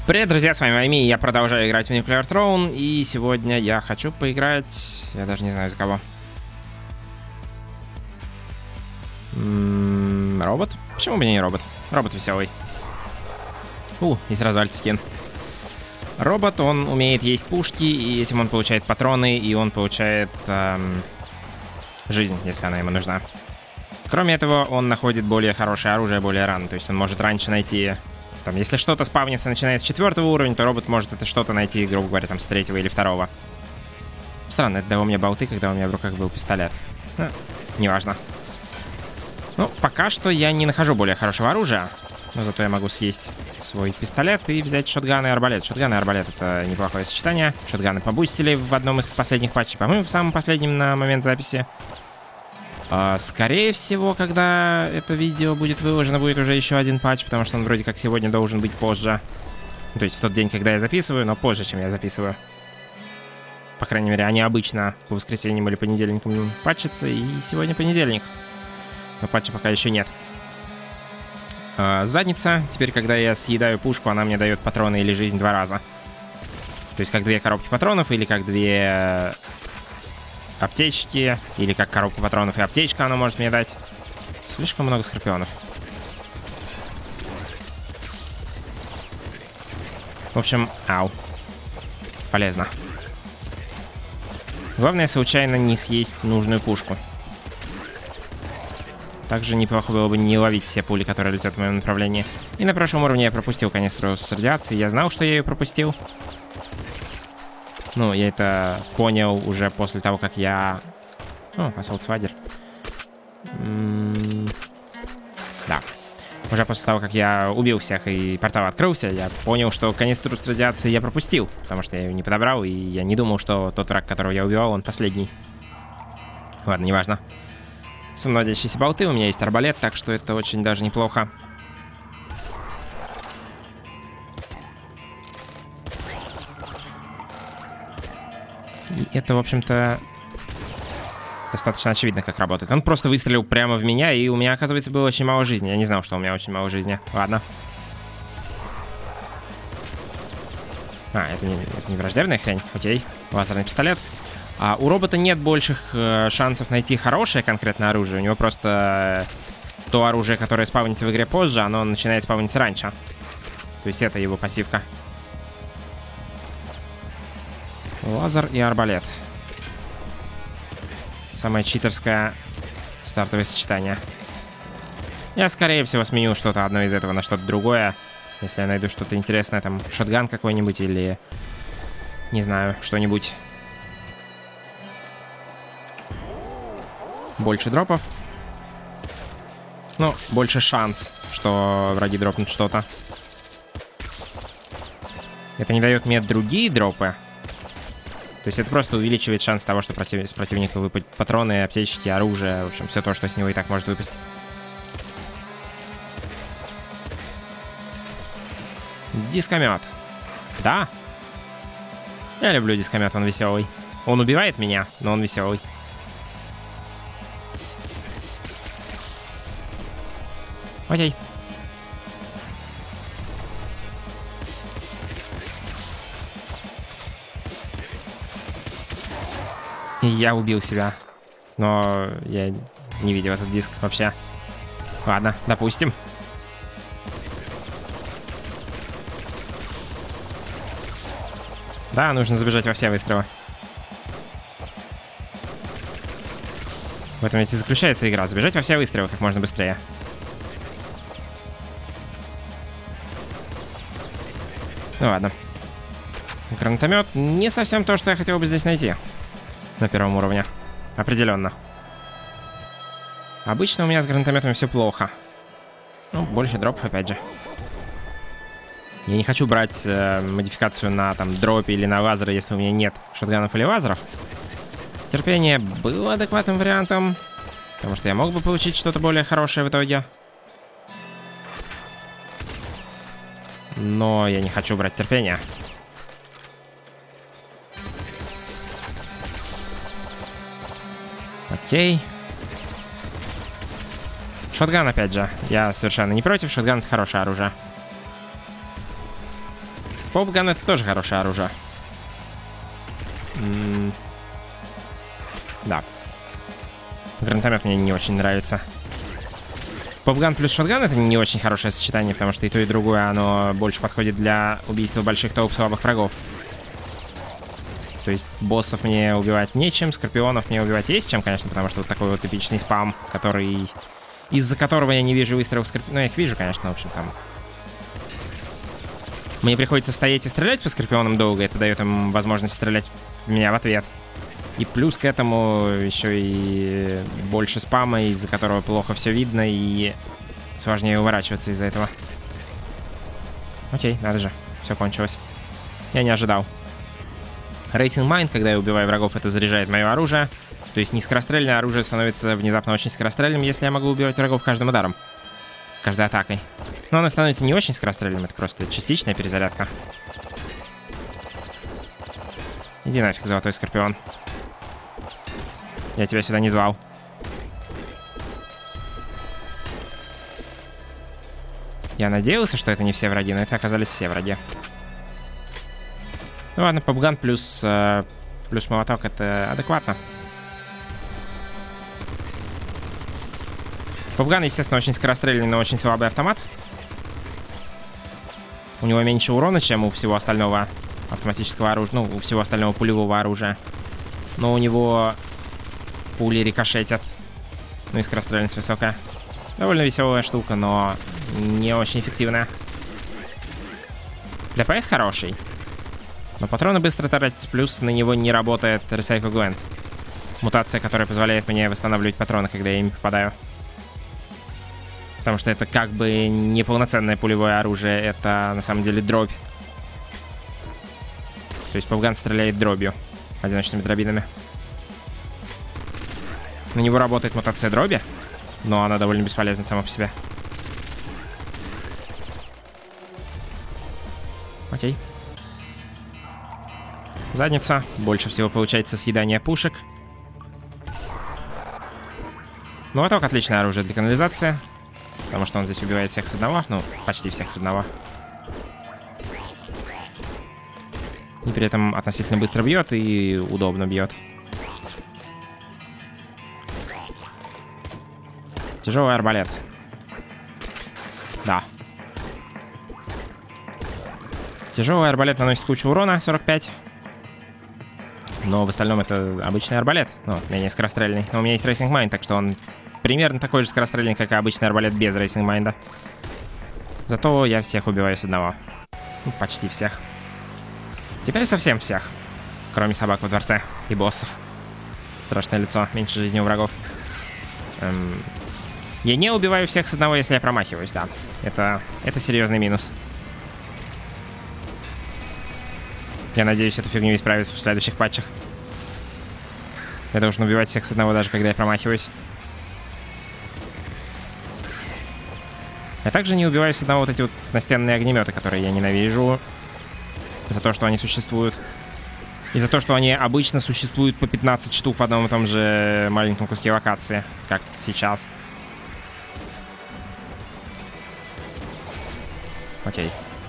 Привет, друзья, с вами Майми, я продолжаю играть в Nuclear Throne, и сегодня я хочу поиграть... Я даже не знаю за кого. Робот? Почему бы не робот? Робот веселый. И сразу альт-скин. Робот, он умеет есть пушки, и этим он получает патроны, и он получает жизнь, если она ему нужна. Кроме этого, он находит более хорошее оружие более рано, то есть он может раньше найти... Там, если что-то спавнится, начиная с 4-го уровня, то робот может это что-то найти, грубо говоря, там, с 3-го или 2-го. Странно, это дало мне болты, когда у меня в руках был пистолет. Неважно. Ну, пока что я не нахожу более хорошего оружия. Но зато я могу съесть свой пистолет и взять шотган и арбалет. Шотган и арбалет — это неплохое сочетание. Шотганы побустили в одном из последних патчей. По-моему, в самом последнем на момент записи. Скорее всего, когда это видео будет выложено, будет уже еще один патч, потому что он вроде как сегодня должен быть позже. То есть в тот день, когда я записываю, но позже, чем я записываю. По крайней мере, они обычно по воскресеньям или понедельникам патчатся, и сегодня понедельник. Но патча пока еще нет. Задница. Теперь, когда я съедаю пушку, она мне дает патроны или жизнь 2 раза. То есть как 2 коробки патронов или как 2... аптечки, или как коробку патронов и аптечка она может мне дать. Слишком много скорпионов. В общем, полезно. Главное, случайно не съесть нужную пушку. Также неплохо было бы не ловить все пули, которые летят в моем направлении. И на прошлом уровне я пропустил канистру с радиацией. Я знал, что я ее пропустил. Ну, я это понял уже после того, как я... Assault Swagger. Да. Уже после того, как я убил всех и портал открылся, я понял, что канистру с радиацией я пропустил. Потому что я ее не подобрал, и я не думал, что тот враг, которого я убивал, он последний. Ладно, неважно. Самонаводящиеся болты, у меня есть арбалет, так что это очень даже неплохо. И это, в общем-то, достаточно очевидно, как работает. Он просто выстрелил прямо в меня, и у меня, оказывается, было очень мало жизни. Я не знал, что у меня очень мало жизни. Ладно. Это не враждебная хрень. Окей. Лазерный пистолет. У робота нет больших шансов найти хорошее конкретно оружие. У него просто то оружие, которое спавнится в игре позже, оно начинает спавниться раньше. То есть это его пассивка. Лазер и арбалет. Самое читерское стартовое сочетание. Я, скорее всего, сменю что-то одно из этого на что-то другое. Если я найду что-то интересное, там, шотган какой-нибудь или... Не знаю, что-нибудь. Больше дропов. Ну, больше шанс, что враги дропнут что-то. Это не дает мне другие дропы. То есть это просто увеличивает шанс того, что с противника выпадут патроны, аптечки, оружие. В общем, все то, что с него и так может выпасть. Дискомет. Да. Я люблю дискомет, он веселый. Он убивает меня, но он веселый. Окей. Я убил себя. Но я не видел этот диск вообще. Ладно, допустим. Да, нужно забежать во все выстрелы. В этом ведь и заключается игра. Забежать во все выстрелы как можно быстрее. Ну ладно. Гранатомет не совсем то, что я хотел бы здесь найти. На первом уровне. Определенно. Обычно у меня с гранатометами все плохо. Ну, больше дропов, опять же. Я не хочу брать модификацию на там дропе или на лазеры, если у меня нет шотганов или лазеров. Терпение было адекватным вариантом. Потому что я мог бы получить что-то более хорошее в итоге. Но я не хочу брать терпение. Окей. Шотган, опять же. Я совершенно не против. Шотган — это хорошее оружие. Попган — это тоже хорошее оружие. Да. Гранатомет мне не очень нравится. Попган плюс шотган — это не очень хорошее сочетание, потому что и то, и другое, оно больше подходит для убийства больших толп слабых врагов. То есть боссов мне убивать нечем, скорпионов мне убивать есть чем, конечно, потому что вот такой вот эпичный спам, который... из-за которого я не вижу выстрелов скорпионов. Ну, я их вижу, конечно, в общем, там... Мне приходится стоять и стрелять по скорпионам долго, это дает им возможность стрелять в меня в ответ. И плюс к этому еще и больше спама, из-за которого плохо все видно, и сложнее уворачиваться из-за этого. Окей, надо же, все кончилось. Я не ожидал. Racing Mind, когда я убиваю врагов, это заряжает мое оружие. То есть нескорострельное оружие становится внезапно очень скорострельным, если я могу убивать врагов каждым ударом. Каждой атакой. Но оно становится не очень скорострельным, это просто частичная перезарядка. Иди нафиг, золотой скорпион. Я тебя сюда не звал. Я надеялся, что это не все враги, но это оказались все враги. Ну ладно, попган плюс молоток — это адекватно. Попган, естественно, очень скорострельный, но очень слабый автомат. У него меньше урона, чем у всего остального автоматического оружия. Ну, у всего остального пулевого оружия. Но у него пули рикошетят. Ну и скорострельность высокая. Довольно веселая штука, но не очень эффективная. ДПС хороший. Но патроны быстро тратить, плюс на него не работает Recycle Gland. Мутация, которая позволяет мне восстанавливать патроны, когда я ими попадаю. Потому что это как бы неполноценное пулевое оружие, это на самом деле дробь. То есть попган стреляет дробью, одиночными дробинами. На него работает мутация дроби, но она довольно бесполезна сама по себе. Окей. Задница. Больше всего получается съедание пушек. Молоток — отличное оружие для канализации, потому что он здесь убивает всех с одного. Ну, почти всех с одного. И при этом относительно быстро бьет и удобно бьет. Тяжелый арбалет. Да. Тяжелый арбалет наносит кучу урона, 45. Но в остальном это обычный арбалет. Ну, менее скорострельный. Но у меня есть Racing Mind, так что он примерно такой же скорострельный, как и обычный арбалет без Racing Mind. Зато я всех убиваю с одного. Ну, почти всех. Теперь совсем всех. Кроме собак во дворце и боссов. Страшное лицо, меньше жизни у врагов. Я не убиваю всех с одного, если я промахиваюсь, да. Это серьезный минус. Я надеюсь, эту фигню исправят в следующих патчах. Я должен убивать всех с одного, даже когда я промахиваюсь. Я также не убиваю с одного вот эти вот настенные огнеметы, которые я ненавижу. За то, что они существуют. И за то, что они обычно существуют по 15 штук в одном и том же маленьком куске локации, как сейчас. Окей.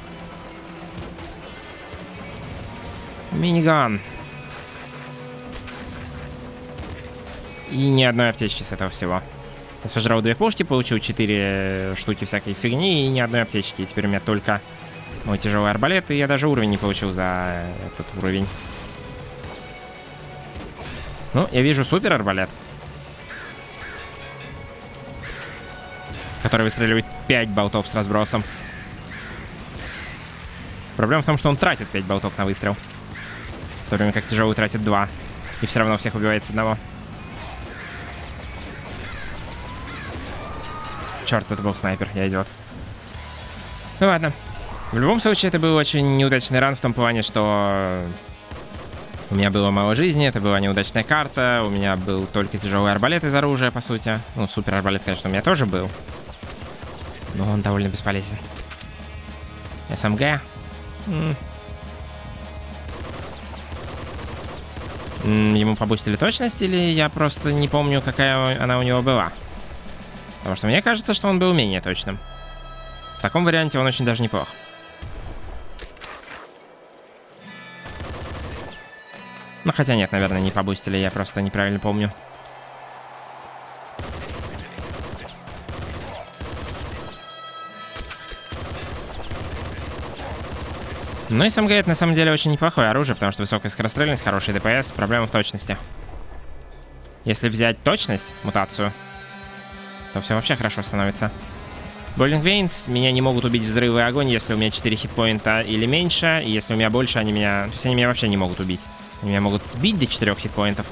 Миниган. И ни одной аптечки с этого всего. Я сожрал 2 пушки, получил 4 штуки всякой фигни и ни одной аптечки. И теперь у меня только мой тяжелый арбалет, и я даже уровень не получил за этот уровень. Ну, я вижу супер арбалет, который выстреливает 5 болтов с разбросом. Проблема в том, что он тратит 5 болтов на выстрел. В то время как тяжелый тратит 2. И все равно всех убивает с одного. Черт, это был снайпер, я идиот. Ну ладно. В любом случае, это был очень неудачный ран в том плане, что у меня было мало жизни, это была неудачная карта, у меня был только тяжелый арбалет из оружия, по сути. Ну, супер арбалет, конечно, у меня тоже был. Но он довольно бесполезен. СМГ. Ему побустили точность, или я просто не помню, какая она у него была? Потому что мне кажется, что он был менее точным. В таком варианте он очень даже неплох. Ну, хотя нет, наверное, не побустили, я просто неправильно помню. Ну, СМГ это на самом деле очень неплохое оружие, потому что высокая скорострельность, хороший ДПС, проблема в точности. Если взять точность, мутацию, то все вообще хорошо становится. Boiling Veins меня не могут убить взрывы и огонь, если у меня 4 хитпоинта или меньше, и если у меня больше, они меня... То есть они меня вообще не могут убить. Они меня могут сбить до 4 хитпоинтов.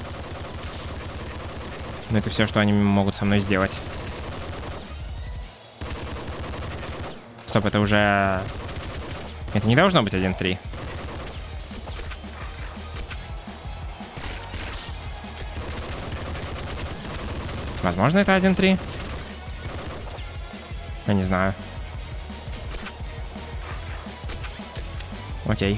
Но это все, что они могут со мной сделать. Стоп, это уже... Это не должно быть 1-3. Возможно, это 1-3. Я не знаю. Окей.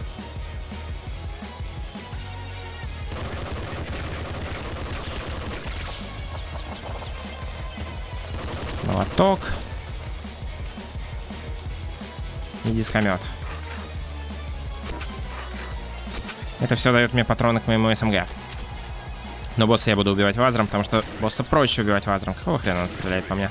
Молоток. И дискомет. Это все дает мне патроны к моему СМГ. Но босса я буду убивать лазером, потому что босса проще убивать лазером. Какого хрена он стреляет по мне?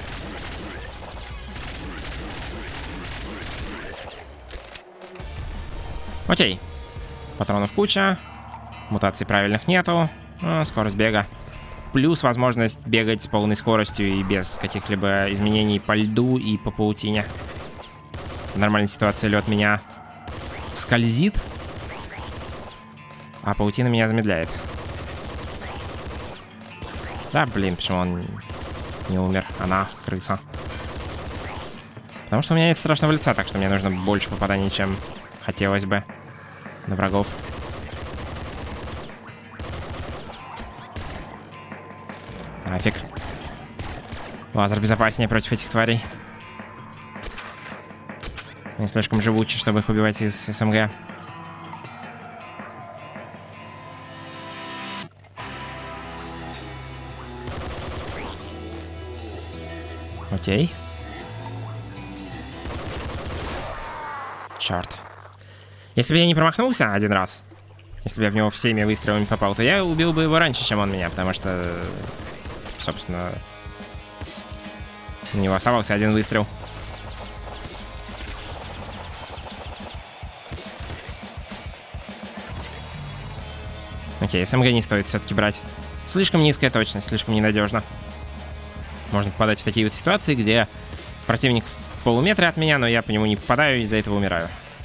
Окей. Патронов куча. Мутаций правильных нету. Скорость бега. Плюс возможность бегать с полной скоростью и без каких-либо изменений по льду и по паутине. В нормальной ситуации лед меня скользит, а паутина меня замедляет. Да, блин, почему он не умер? Она, крыса. Потому что у меня нет страшного лица, так что мне нужно больше попаданий, чем хотелось бы на врагов. Нафиг. Лазер безопаснее против этих тварей. Они слишком живучи, чтобы их убивать из СМГ. Окей. Черт. Если бы я не промахнулся один раз, если бы я в него всеми выстрелами попал, то я убил бы его раньше, чем он меня, потому что, собственно, у него оставался один выстрел. Окей, СМГ не стоит все-таки брать. Слишком низкая точность, слишком ненадежно. Можно попадать в такие вот ситуации, где противник в полуметре от меня, но я по нему не попадаю и из-за этого умираю.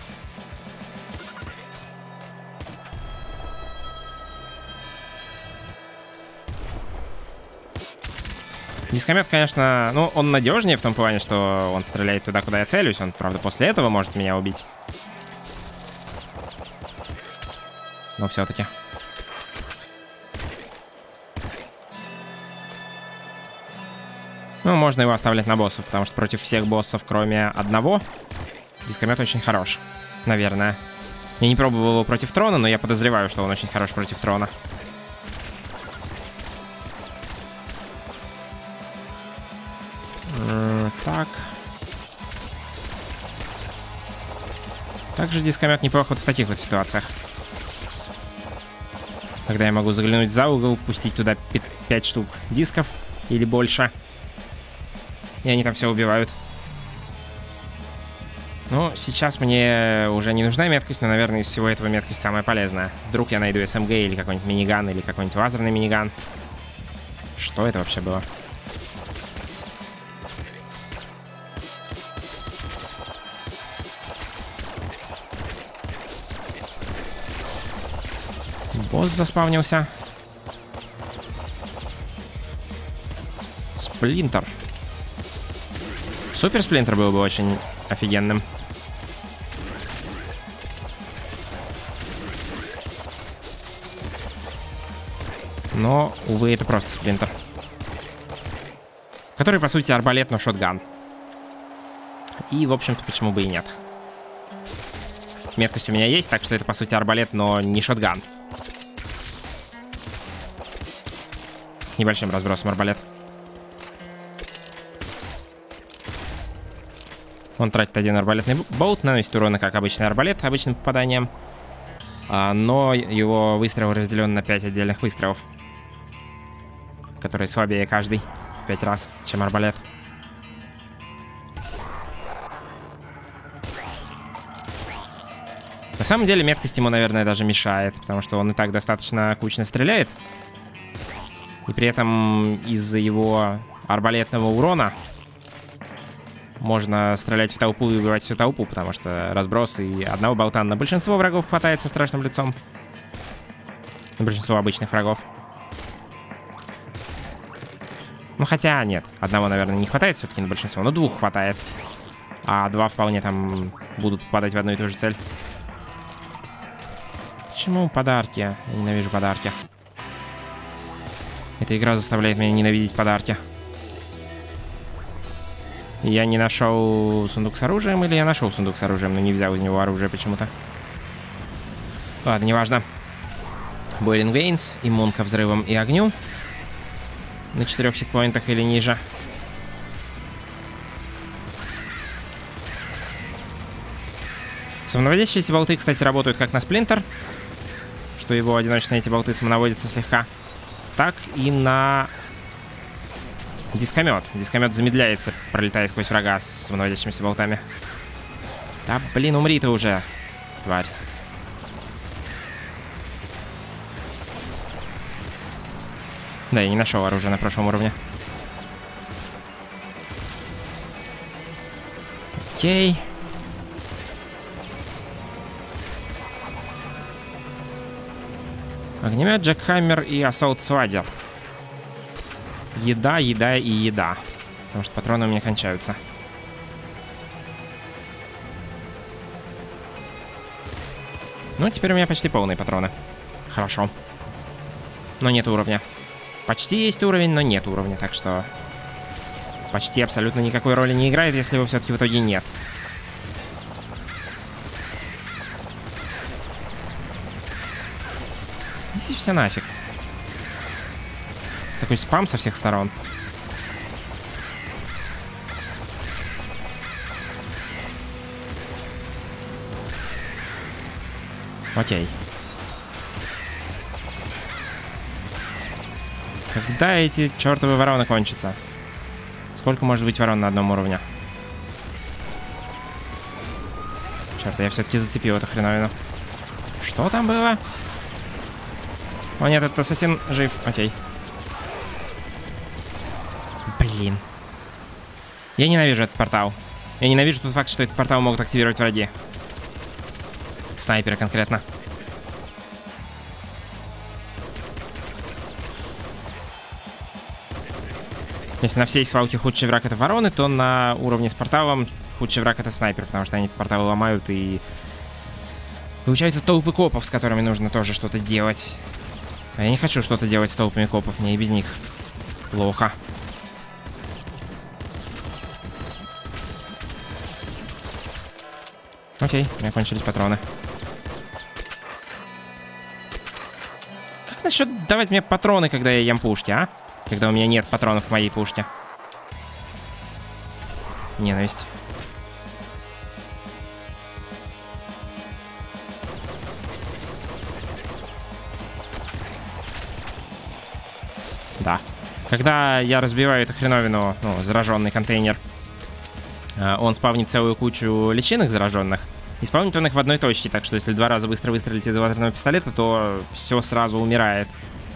Дискомет, конечно, ну, он надежнее в том плане, что он стреляет туда, куда я целюсь. Он, правда, после этого может меня убить. Но все-таки. Ну, можно его оставлять на боссов, потому что против всех боссов, кроме одного, дискомет очень хорош. Наверное. Я не пробовал его против трона, но я подозреваю, что он очень хорош против трона. Так. Также дискомет неплохо вот в таких вот ситуациях. Когда я могу заглянуть за угол, пустить туда 5 штук дисков или больше. И они там все убивают. Ну, сейчас мне уже не нужна меткость, но, наверное, из всего этого меткость самая полезная. Вдруг я найду СМГ или какой-нибудь миниган, или какой-нибудь лазерный миниган. Что это вообще было? Босс заспавнился. Сплинтер. Супер Сплинтер был бы очень офигенным. Но, увы, это просто Сплинтер. Который, по сути, арбалет, но шотган. И, в общем-то, почему бы и нет. Меткость у меня есть, так что это, по сути, арбалет, но не шотган. С небольшим разбросом арбалет. Он тратит один арбалетный болт, наносит урона, как обычный арбалет, обычным попаданием. но его выстрел разделен на 5 отдельных выстрелов, которые слабее каждый в 5 раз, чем арбалет. На самом деле меткость ему, наверное, даже мешает, потому что он и так достаточно кучно стреляет. И при этом из-за его арбалетного урона можно стрелять в толпу и убивать всю толпу, потому что разброс и одного болта на большинство врагов хватает со страшным лицом. На большинство обычных врагов. Ну хотя нет, одного, наверное, не хватает все-таки на большинство, но 2 хватает. А 2 вполне там будут попадать в одну и ту же цель. Почему подарки? Я ненавижу подарки. Эта игра заставляет меня ненавидеть подарки. Я не нашел сундук с оружием, или я нашел сундук с оружием, но не взял из него оружие почему-то. Ладно, неважно. Boiling Veins, иммун ко взрывам и огню. На 4 хитпоинтах или ниже. Самонаводящиеся болты, кстати, работают как на сплинтер, что его одиночные эти болты самонаводятся слегка, так и на дискомет. Дискомет замедляется, пролетая сквозь врага с самонаводящимися болтами. Да блин, умри ты уже, тварь. Да, я не нашел оружие на прошлом уровне. Окей. Огнемет, джекхаммер и ассолт свадер. Еда, еда и еда. Потому что патроны у меня кончаются. Ну, теперь у меня почти полные патроны. Хорошо. Но нет уровня. Почти есть уровень, но нет уровня. Так что почти абсолютно никакой роли не играет, если его все-таки в итоге нет. Здесь все нафиг. Такой спам со всех сторон. Окей. Когда эти чертовы вороны кончатся? Сколько может быть ворон на одном уровне? Черт, я все-таки зацепил эту хреновину. Что там было? О нет, этот ассасин жив. Окей. Блин. Я ненавижу этот портал. Я ненавижу тот факт, что этот портал могут активировать враги. Снайперы конкретно. Если на всей свалке худший враг это вороны, то на уровне с порталом худший враг это снайпер, потому что они порталы ломают и... Получаются толпы копов, с которыми нужно тоже что-то делать. А я не хочу что-то делать с толпами копов, мне и без них плохо. Окей, у меня кончились патроны. Как насчет давать мне патроны, когда я ем пушки, а? Когда у меня нет патронов в моей пушке. Ненависть. Да. Когда я разбиваю эту хреновину, ну, зараженный контейнер, он спавнит целую кучу личинок зараженных. И спавнит он их в одной точке, так что если 2 раза быстро выстрелить из лазерного пистолета, то все сразу умирает.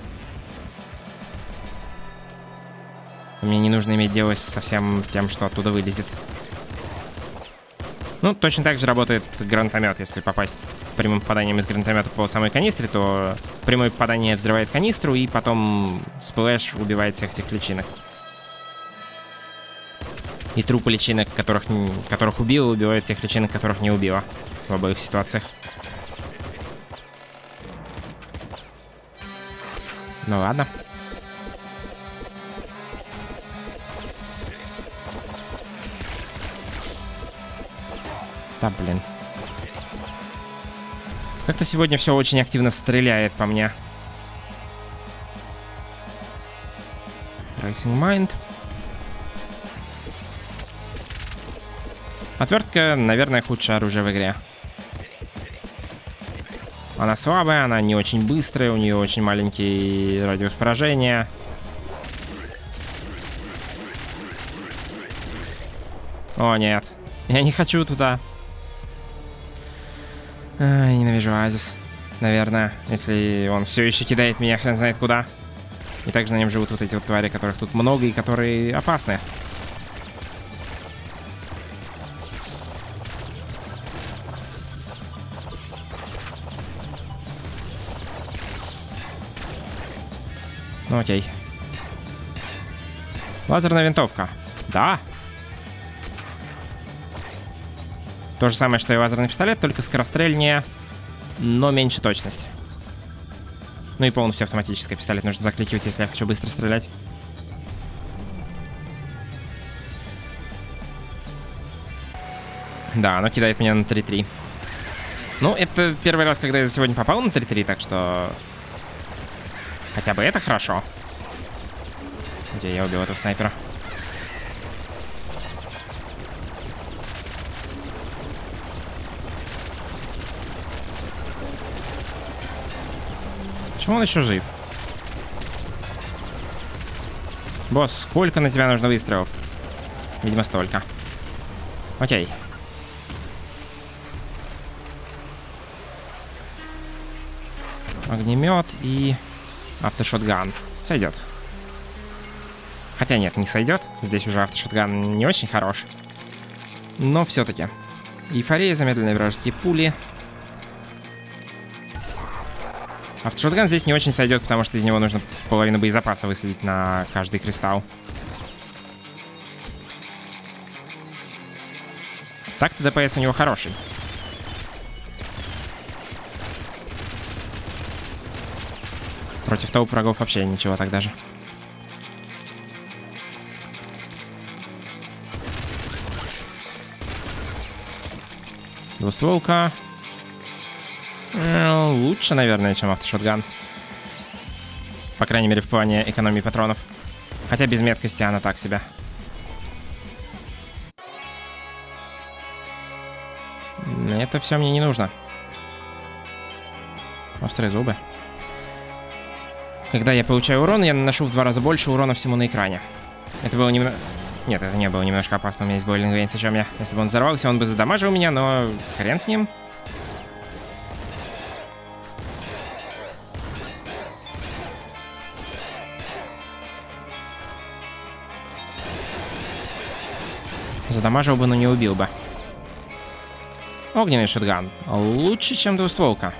Мне не нужно иметь дело со всем тем, что оттуда вылезет. Ну, точно так же работает гранатомет. Если попасть прямым попаданием из гранатомета по самой канистре, то прямое попадание взрывает канистру, и потом сплэш убивает всех этих личинок. И трупы личинок, которых убило, убивают тех личинок, которых не убило. В обоих ситуациях. Ну ладно. Да, блин. Как-то сегодня все очень активно стреляет по мне. Rising Mind. Отвертка, наверное, худшее оружие в игре. Она слабая, она не очень быстрая, у нее очень маленький радиус поражения. О, нет. Я не хочу туда. Ай, ненавижу оазис. Наверное, если он все еще кидает меня хрен знает куда. И также на нем живут вот эти вот твари, которых тут много и которые опасны. Ну окей. Лазерная винтовка. Да. То же самое, что и лазерный пистолет, только скорострельнее, но меньше точность. Ну и полностью автоматический пистолет нужно закликивать, если я хочу быстро стрелять. Да, оно кидает меня на 3-3. Ну, это первый раз, когда я за сегодня попал на 3-3, так что... Хотя бы это хорошо. Где я убил этого снайпера? Почему он еще жив? Босс, сколько на тебя нужно выстрелов? Видимо, столько. Окей. Огнемет и автошотган. Сойдет. Хотя нет, не сойдет. Здесь уже автошотган не очень хорош. Но все-таки. Эйфория, замедленные вражеские пули. Автошотган здесь не очень сойдет, потому что из него нужно половину боезапаса высадить на каждый кристалл. Так-то ДПС у него хороший. Против толп врагов вообще ничего так даже. Двустволка. Лучше, наверное, чем автошотган. По крайней мере, в плане экономии патронов. Хотя без меткости она так себе. Это все мне не нужно. Острые зубы. Когда я получаю урон, я наношу в 2 раза больше урона всему на экране. Это было немного... Нет, это не было немножко опасно. У меня есть бойлинг вейн, зачем я? Если бы он взорвался, он бы задамажил меня, но хрен с ним. Задамажил бы, но не убил бы. Огненный шотган. Лучше, чем двустволка.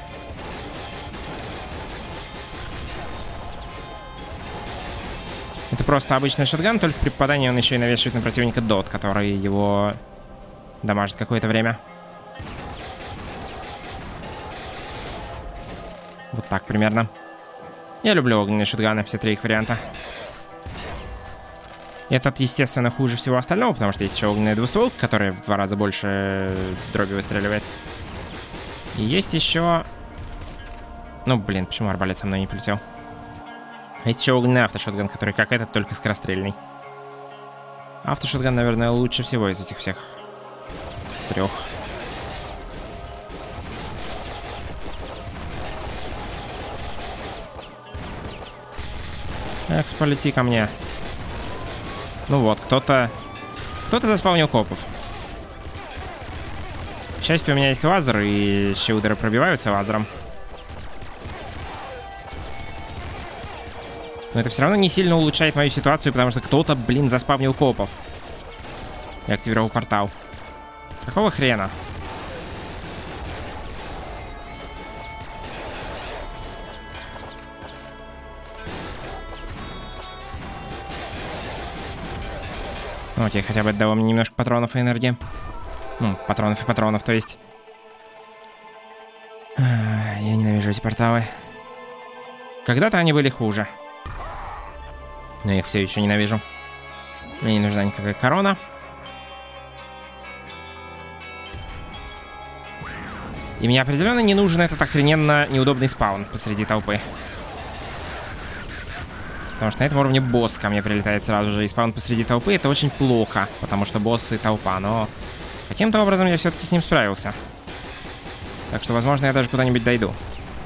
Это просто обычный шотган, только при попадании он еще и навешивает на противника дот, который его дамажит какое-то время. Вот так примерно. Я люблю огненные шотганы, все 3 их варианта. Этот, естественно, хуже всего остального, потому что есть еще огненная двустволка, которая в 2 раза больше дроби выстреливает. И есть еще... Ну, блин, почему арбалет со мной не полетел? Есть еще огненный автошотган, который как этот, только скорострельный. Автошотган, наверное, лучше всего из этих всех 3. Экс, полети ко мне. Ну вот, кто-то заспавнил копов. К счастью, у меня есть лазер, и щелдеры пробиваются лазером. Но это все равно не сильно улучшает мою ситуацию, потому что кто-то, блин, заспавнил копов. Я активировал портал. Какого хрена? Ну, окей, хотя бы это дало мне немножко патронов и энергии. Ну, патронов и патронов, то есть. Я ненавижу эти порталы. Когда-то они были хуже. Но я их все еще ненавижу. Мне не нужна никакая корона. И мне определенно не нужен этот охрененно неудобный спаун посреди толпы. Потому что на этом уровне босс ко мне прилетает сразу же, и спаун посреди толпы — это очень плохо, потому что босс и толпа, но каким-то образом я все-таки с ним справился. Так что, возможно, я даже куда-нибудь дойду.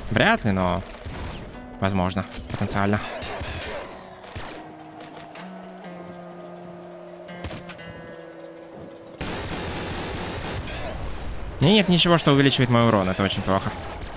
Вряд ли, но возможно, потенциально. Нет ничего, что увеличивает мой урон. Это очень плохо.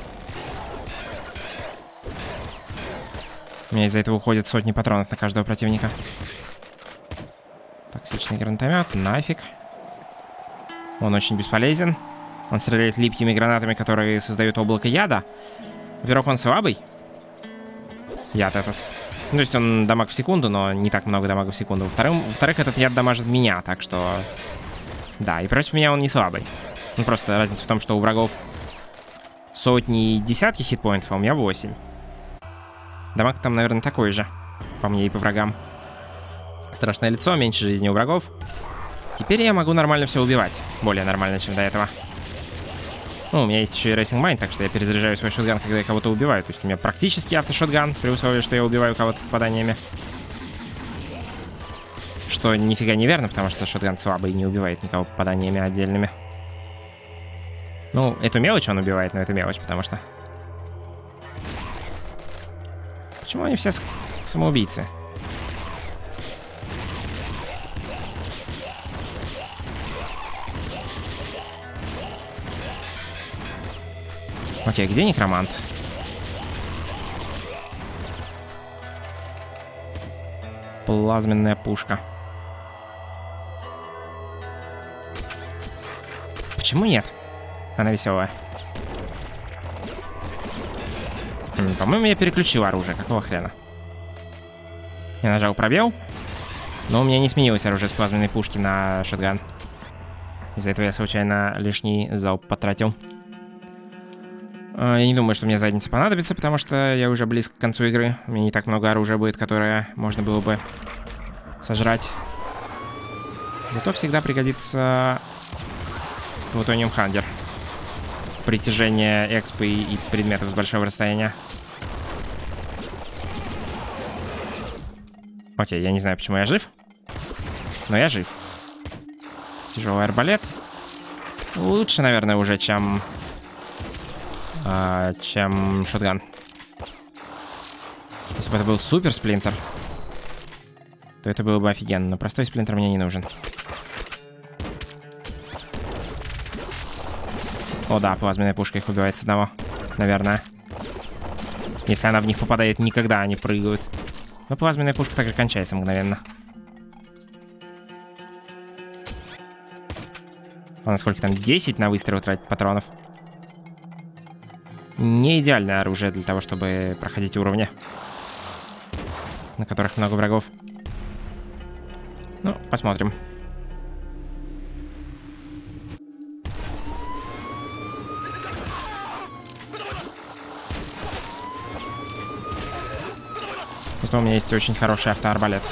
У меня из-за этого уходит сотни патронов на каждого противника. Токсичный гранатомет. Нафиг. Он очень бесполезен. Он стреляет липкими гранатами, которые создают облако яда. Во-первых, он слабый. Яд этот. Ну, то есть он дамаг в секунду, но не так много дамага в секунду. Во-вторых, этот яд дамажит меня, так что... Да, и против меня он не слабый. Ну, просто разница в том, что у врагов сотни и десятки хитпоинтов, а у меня 8. Дамаг там, наверное, такой же. По мне и по врагам. Страшное лицо, меньше жизни у врагов. Теперь я могу нормально все убивать. Более нормально, чем до этого. Ну, у меня есть еще и Racing Mind, так что я перезаряжаю свой шотган, когда я кого-то убиваю. То есть у меня практически автошотган, при условии, что я убиваю кого-то попаданиями. Что нифига не верно, потому что шотган слабый и не убивает никого попаданиями отдельными. Ну, эту мелочь он убивает, но это мелочь, потому что... Почему они все самоубийцы? Окей, где некромант? Плазменная пушка. Почему нет? Она веселая. По-моему, я переключил оружие. Какого хрена? Я нажал пробел, но у меня не сменилось оружие с плазменной пушки на шотган. Из-за этого я случайно лишний залп потратил. Я не думаю, что мне задница понадобится, потому что я уже близко к концу игры. У меня не так много оружия будет, которое можно было бы сожрать. Зато всегда пригодится Plutonium Hunger. Притяжение экспы и предметов с большого расстояния. Окей, я не знаю, почему я жив. Но я жив. Тяжелый арбалет. Лучше, наверное, уже, чем шотган. Если бы это был супер сплинтер, то это было бы офигенно. Но простой сплинтер мне не нужен. О да, плазменная пушка их убивает с одного, наверное. Если она в них попадает, никогда они прыгают. Но плазменная пушка также кончается мгновенно. А насколько там? 10 на выстрел тратить патронов. Не идеальное оружие для того, чтобы проходить уровни, на которых много врагов. Ну, посмотрим. Просто у меня есть очень хороший автоарбалет.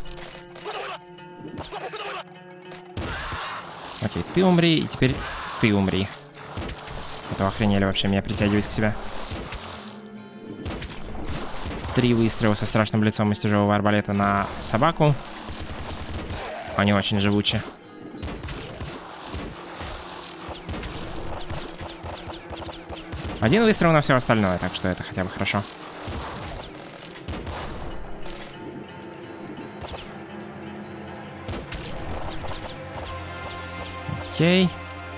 Окей, ты умри, и теперь ты умри. Это охренели вообще меня притягивать к себе. 3 выстрела со страшным лицом из тяжелого арбалета на собаку. Они очень живучи. Один выстрел на все остальное, так что это хотя бы хорошо. Окей.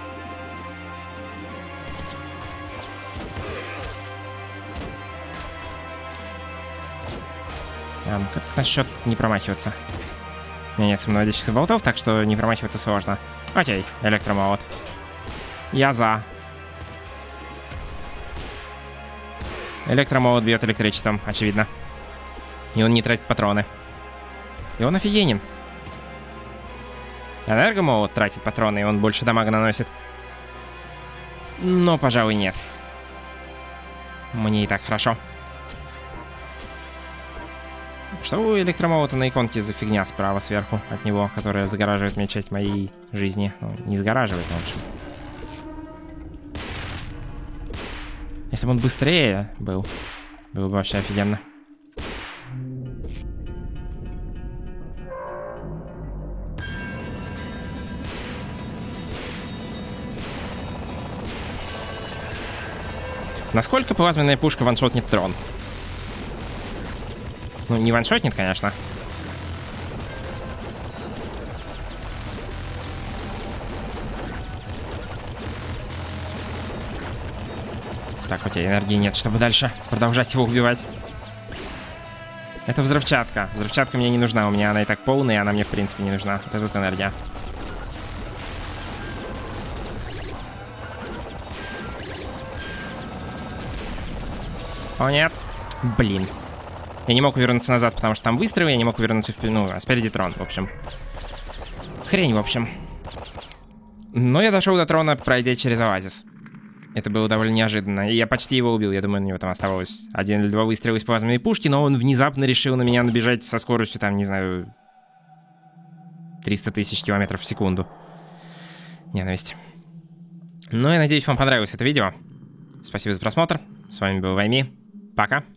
Как насчет не промахиваться? У меня нет самонаводящихся болтов, так что не промахиваться сложно. Окей, электромолот. Я за. Электромолот бьет электричеством, очевидно. И он не тратит патроны. И он офигенен. Энергомолот тратит патроны, и он больше дамага наносит. Но, пожалуй, нет. Мне и так хорошо. Что у электромолота на иконке за фигня справа сверху от него, которая загораживает мне часть моей жизни? Ну, не загораживает, в общем. Если бы он быстрее был, было бы вообще офигенно. Насколько плазменная пушка ваншотнет трон? Ну, не ваншотнет, конечно. Так, окей, энергии нет, чтобы дальше продолжать его убивать. Это взрывчатка. Взрывчатка мне не нужна. У меня она и так полная, и она мне, в принципе, не нужна. Это тут энергия. О, нет. Блин. Я не мог вернуться назад, потому что там выстрелы. Я не мог вернуться вперед. Ну, а спереди трон, в общем. Хрень, в общем. Но я дошел до трона, пройдя через оазис. Это было довольно неожиданно. И я почти его убил. Я думаю, у него там оставалось 1 или 2 выстрела из плазменной пушки, но он внезапно решил на меня набежать со скоростью, там, не знаю, 300 тысяч километров в секунду. Ненависть. Ну, я надеюсь, вам понравилось это видео. Спасибо за просмотр. С вами был Вайми. Пока.